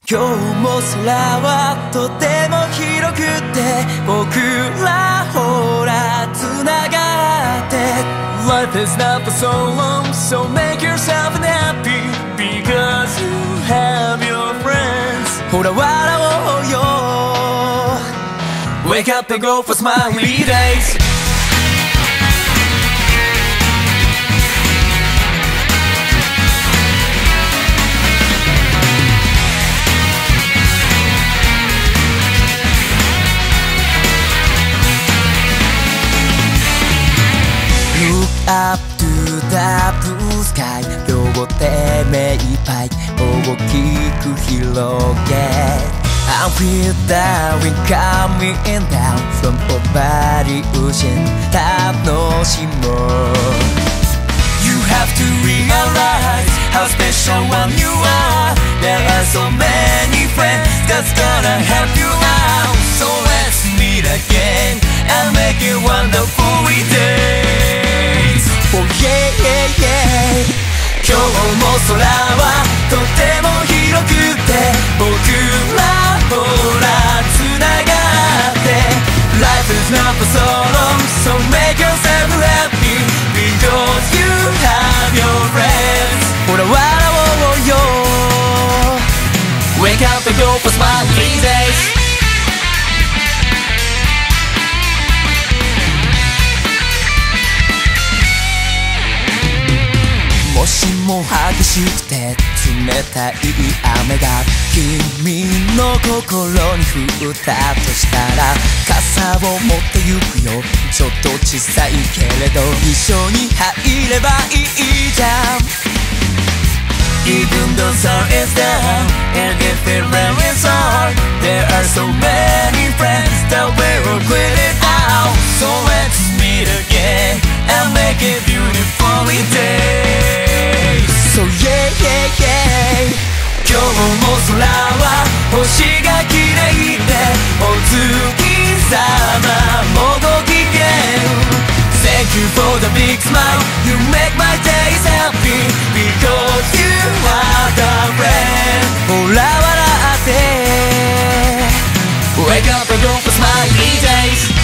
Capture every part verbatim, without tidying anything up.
今日も空はとても広くて僕らほらつながって Life is not for so long so make yourself happy because you have your friends ほら笑おうよ Wake up and go for Smily Dayz Up to the blue sky 両手目いっぱい大きく広げ I feel the wind coming down from over the ocean 楽しもう You have to realize how special one you are There are so many friends that's gonna help you out So let's meet again and make it wonderful days Oh yeah yeah yeah 今日も空はとても広くて僕らほらつながって Life is not for so long so make yourself happy Because you have your friends ほら笑おうよ Wake up and go for Smily Dayzもしも激しくて冷たい雨が君の心に降ったとしたら傘を持ってゆくよちょっと小さいけれど一緒に入ればいいじゃん Even though sun is down and if it rains hard There are so many friends that will quit it out So let's meet again and make it beautiful day So yeah yeah yeah 今日も空は星が綺麗でお月様もご機嫌 Thank you for the big smile You make my days happy Because you are the friend ほら笑って Wake up and go for Smily Dayz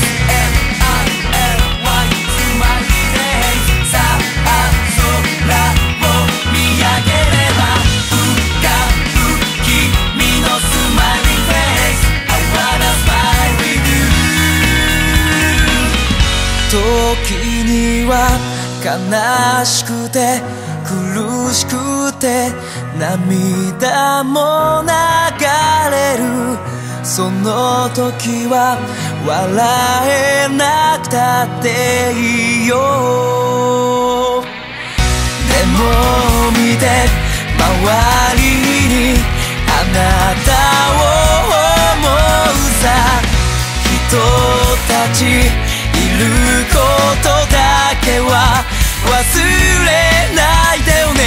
時には悲しくて苦しくて涙も流れるその時は笑えなくたっていいよでも見て周りにあなたを思うさ人たちいることだけは忘れないでお願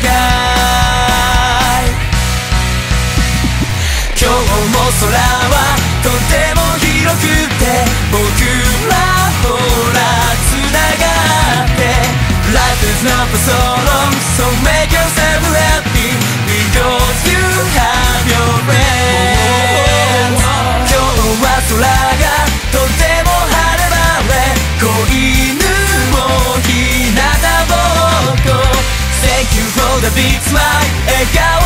い今日も空はとても広くて僕らほらつながって Life is not for so long so make yourself happy Because you have your friends 今日は空がとても晴れ子犬も日向ぼっこ Thank you for the big smile 笑顔